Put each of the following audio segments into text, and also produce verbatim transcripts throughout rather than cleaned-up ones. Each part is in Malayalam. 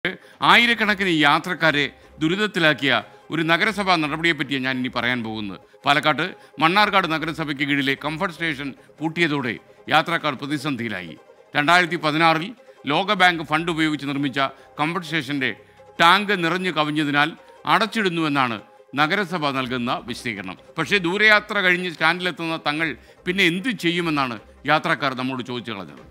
ആയിരക്കണക്കിന് യാത്രക്കാരെ ദുരിതത്തിലാക്കിയ ഒരു നഗരസഭാ നടപടിയെപ്പറ്റിയാണ് ഞാൻ ഇനി പറയാൻ പോകുന്നത്. പാലക്കാട് മണ്ണാർക്കാട് നഗരസഭയ്ക്ക് കീഴിലെ കംഫർട്ട് സ്റ്റേഷൻ പൂട്ടിയതോടെ യാത്രക്കാർ പ്രതിസന്ധിയിലായി. രണ്ടായിരത്തി പതിനാറിൽ ലോകബാങ്ക് ഫണ്ട് ഉപയോഗിച്ച് നിർമ്മിച്ച കംഫർട്ട് സ്റ്റേഷൻ്റെ ടാങ്ക് നിറഞ്ഞു കവിഞ്ഞതിനാൽ അടച്ചിടുന്നുവെന്നാണ് നഗരസഭ നൽകുന്ന വിശദീകരണം. പക്ഷേ ദൂരയാത്ര കഴിഞ്ഞ് സ്റ്റാൻഡിലെത്തുന്ന തങ്ങൾ പിന്നെ എന്ത് ചെയ്യുമെന്നാണ് യാത്രക്കാർ നമ്മോട് ചോദിച്ചു കളഞ്ഞത്.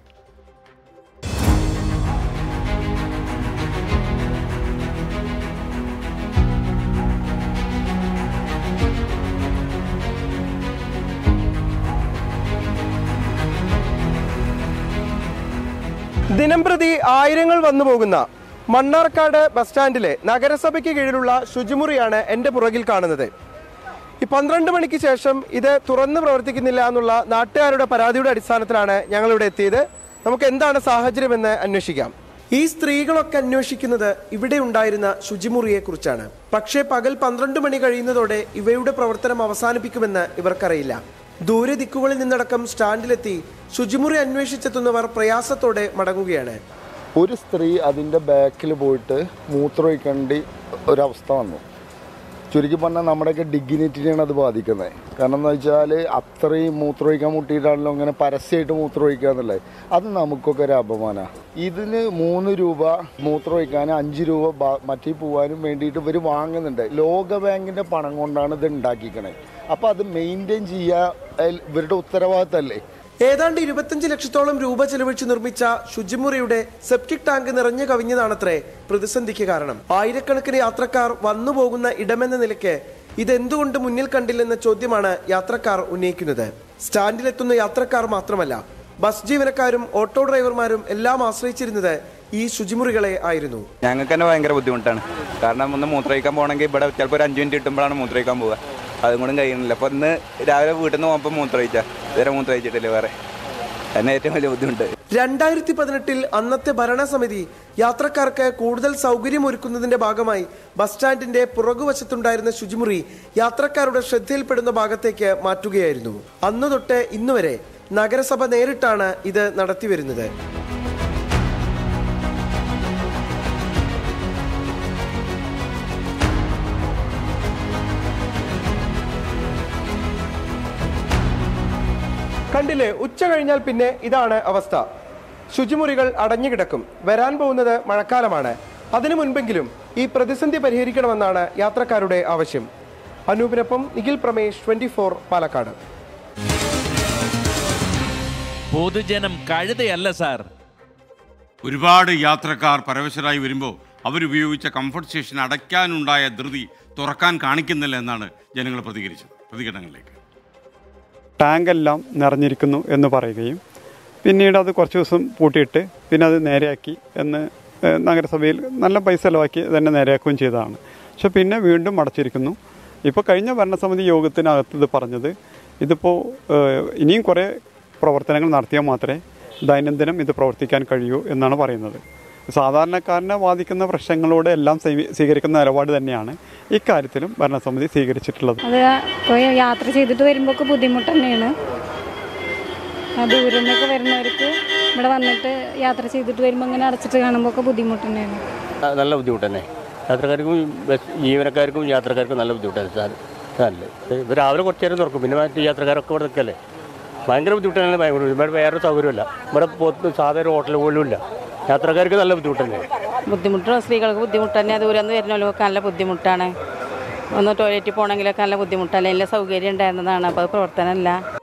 ദിനംപ്രതി ആയിരങ്ങൾ വന്നു പോകുന്ന മണ്ണാർക്കാട് ബസ് സ്റ്റാൻഡിലെ നഗരസഭയ്ക്ക് കീഴിലുള്ള ശുചിമുറിയാണ് എൻ്റെ പുറകിൽ കാണുന്നത്. ഈ പന്ത്രണ്ട് മണിക്ക് ശേഷം ഇത് തുറന്ന് പ്രവർത്തിക്കുന്നില്ല എന്നുള്ള നാട്ടുകാരുടെ പരാതിയുടെ അടിസ്ഥാനത്തിലാണ് ഞങ്ങളിവിടെ എത്തിയത്. നമുക്ക് എന്താണ് സാഹചര്യമെന്ന് അന്വേഷിക്കാം. ഈ സ്ത്രീകളൊക്കെ അന്വേഷിക്കുന്നത് ഇവിടെ ഉണ്ടായിരുന്ന ശുചിമുറിയെ കുറിച്ചാണ്. പക്ഷേ പകൽ പന്ത്രണ്ട് മണി കഴിയുന്നതോടെ ഇവയുടെ പ്രവർത്തനം അവസാനിപ്പിക്കുമെന്ന് ഇവർക്കറിയില്ല. ദൂരെ ദിക്കുകളിൽ നിന്നടക്കം സ്റ്റാൻഡിലെത്തി ശുചിമുറി അന്വേഷിച്ചെത്തുന്നവർ പ്രയാസത്തോടെ മടങ്ങുകയാണ്. ഒരു സ്ത്രീ അതിൻ്റെ ബാക്കിൽ പോയിട്ട് മൂത്രമൊഴിക്കേണ്ട ഒരവസ്ഥ വന്നു. ചുരുക്കി പറഞ്ഞാൽ നമ്മുടെയൊക്കെ ഡിഗ്നിറ്റിനെയാണ് അത് ബാധിക്കുന്നത്. കാരണം എന്ന് വെച്ചാൽ അത്രയും മൂത്രമൊഴിക്കാൻ മുട്ടിയിട്ടാണല്ലോ അങ്ങനെ പരസ്യമായിട്ട് മൂത്രമൊഴിക്കുക എന്നുള്ളത്. അത് നമുക്കൊക്കെ ഒരു അപമാനമാണ്. ഇതിന് മൂന്ന് രൂപ മൂത്രമൊഴിക്കാനും അഞ്ച് രൂപ മറ്റേ പോകാനും വേണ്ടിയിട്ട് ഇവർ വാങ്ങുന്നുണ്ട്. ലോകബാങ്കിൻ്റെ പണം കൊണ്ടാണ് ഇത് ഉണ്ടാക്കിക്കണേ. അപ്പോൾ അത് മെയിൻറ്റെയിൻ ചെയ്യുക ഇവരുടെ ഉത്തരവാദിത്തമല്ലേ. ഏതാണ്ട് ഇരുപത്തഞ്ച് ലക്ഷത്തോളം രൂപ ചെലവഴിച്ച് നിർമ്മിച്ച ശുചിമുറിയുടെ സെപ്റ്റിക് ടാങ്ക് നിറഞ്ഞു കവിഞ്ഞതാണത്രേ പ്രതിസന്ധിക്ക് കാരണം. ആയിരക്കണക്കിന് യാത്രക്കാർ വന്നു പോകുന്ന ഇടമെന്ന നിലയ്ക്ക് ഇതെന്തുകൊണ്ട് മുന്നിൽ കണ്ടില്ലെന്ന ചോദ്യമാണ് യാത്രക്കാർ ഉന്നയിക്കുന്നത്. സ്റ്റാൻഡിലെത്തുന്ന യാത്രക്കാർ മാത്രമല്ല, ബസ് ജീവനക്കാരും ഓട്ടോ ഡ്രൈവർമാരും എല്ലാം ആശ്രയിച്ചിരുന്നത് ഈ ശുചിമുറികളെ ആയിരുന്നു. ഞങ്ങൾക്ക് തന്നെ ഭയങ്കര ബുദ്ധിമുട്ടാണ്. കാരണം ഒന്ന് മൂത്രമൊഴിക്കാൻ പോകണമെങ്കിൽ ഇവിടെ ചിലപ്പോൾ ഒരു അഞ്ച് മിനിറ്റ് കിട്ടുമ്പോഴാണ് മൂത്രമൊഴിക്കാൻ പോവുക. അതും കൂടെ കഴിയുന്നില്ല. അപ്പോൾ ഇന്ന് രാവിലെ വീട്ടിൽ നിന്ന് പോകുമ്പോൾ മൂത്രമൊഴിച്ചാൽ ഇതുവരെ മൂത്രമൊഴിച്ചിട്ടില്ല. വേറെ എന്നെ ഏറ്റവും വലിയ ബുദ്ധിമുട്ട്. രണ്ടായിരത്തി പതിനെട്ടിൽ അന്നത്തെ ഭരണസമിതി യാത്രക്കാർക്ക് കൂടുതൽ സൗകര്യം ഒരുക്കുന്നതിന്റെ ഭാഗമായി ബസ് സ്റ്റാൻഡിന്റെ പുറകുവശത്തുണ്ടായിരുന്ന ശുചിമുറി യാത്രക്കാരുടെ ശ്രദ്ധയിൽപ്പെടുന്ന ഭാഗത്തേക്ക് മാറ്റുകയായിരുന്നു. അന്നു തൊട്ട് ഇന്നുവരെ നഗരസഭ നേരിട്ടാണ് ഇത് നടത്തിവരുന്നത്. കണ്ടില്ലേ, ഉച്ച കഴിഞ്ഞാൽ പിന്നെ ഇതാണ് അവസ്ഥ. ശുചിമുറികൾ അടഞ്ഞുകിടക്കും. വരാൻ പോകുന്നത് മഴക്കാലമാണ്. അതിനു മുൻപെങ്കിലും ഈ പ്രതിസന്ധി പരിഹരിക്കണമെന്നാണ് യാത്രക്കാരുടെ ആവശ്യം. അനൂപിനൊപ്പം നിഖിൽ പ്രമേഷ്, ട്വന്റി ഫോർ, പാലക്കാട്. പൊതുജനം കഴുതയല്ല സാർ. ഒരുപാട് യാത്രക്കാർ പരവശരായി വരുമ്പോൾ അവരുപയോഗിച്ച കംഫർട്ട് സ്റ്റേഷൻ അടയ്ക്കാനുണ്ടായ ധൃതി തുറക്കാൻ കാണിക്കുന്നില്ല എന്നാണ് ജനങ്ങൾ പ്രതികരിച്ചത്. പ്രതികരണങ്ങളിലേക്ക്. ടാങ്കെല്ലാം നിറഞ്ഞിരിക്കുന്നു എന്ന് പറയുകയും പിന്നീട് അത് കുറച്ച് ദിവസം പൂട്ടിയിട്ട് പിന്നെ അത് നേരെയാക്കി എന്ന് നഗരസഭയിൽ നല്ല പൈസ ചിലവാക്കി തന്നെ നേരെയാക്കുകയും ചെയ്തതാണ്. പക്ഷെ പിന്നെ വീണ്ടും അടച്ചിരിക്കുന്നു. ഇപ്പോൾ കഴിഞ്ഞ ഭരണസമിതി യോഗത്തിനകത്ത് ഇത് പറഞ്ഞത് ഇതിപ്പോൾ ഇനിയും കുറേ പ്രവർത്തനങ്ങൾ നടത്തിയാൽ മാത്രമേ ദൈനംദിനം ഇത് പ്രവർത്തിക്കാൻ കഴിയൂ എന്നാണ് പറയുന്നത്. സാധാരണക്കാരനെ ബാധിക്കുന്ന പ്രശ്നങ്ങളോട് എല്ലാം സ്വീകരിക്കുന്ന നിലപാട് തന്നെയാണ് ഇക്കാര്യത്തിലും ഭരണസമിതി സ്വീകരിച്ചിട്ടുള്ളത്. അത് പോയി യാത്ര ചെയ്തിട്ട് വരുമ്പോൾ ഒക്കെ ബുദ്ധിമുട്ട് തന്നെയാണ്. ദൂരം നിന്നൊക്കെ വരുന്നവർക്ക് ഇവിടെ വന്നിട്ട് യാത്ര ചെയ്തിട്ട് വരുമ്പോൾ അങ്ങനെ അടച്ചിട്ട് കാണുമ്പോൾ ഒക്കെ ബുദ്ധിമുട്ട് തന്നെയാണ്. നല്ല ബുദ്ധിമുട്ട് തന്നെ. യാത്രക്കാർക്കും ജീവനക്കാർക്കും യാത്രക്കാർക്കും നല്ല ബുദ്ധിമുട്ടാണ് സാർ. ഇവർ രാവിലെ കുറച്ച് നേരം തുറക്കും, പിന്നെ മറ്റു യാത്രക്കാരൊക്കെ ഇവിടെ നിൽക്കല്ലേ. ഭയങ്കര ബുദ്ധിമുട്ടാണ്. ഭയങ്കര ഇവിടെ വേറെ സൗകര്യമില്ല. ഇവിടെ പോത്ത് സാധാരണ ഹോട്ടൽ പോലും ഇല്ല. യാത്രക്കാർക്ക് നല്ല ബുദ്ധിമുട്ട് തന്നെ. ബുദ്ധിമുട്ട് സ്ത്രീകൾക്ക് ബുദ്ധിമുട്ട് തന്നെ. ദൂരം നിന്ന് വരുന്നവർക്ക് നല്ല ബുദ്ധിമുട്ടാണ്. ഒന്ന് ടോയ്ലറ്റിൽ പോകണമെങ്കിലൊക്കെ നല്ല ബുദ്ധിമുട്ടല്ല. എല്ലാ സൗകര്യം ഉണ്ടായിരുന്നതാണ്. അപ്പോൾ അത് പ്രവർത്തനമല്ല.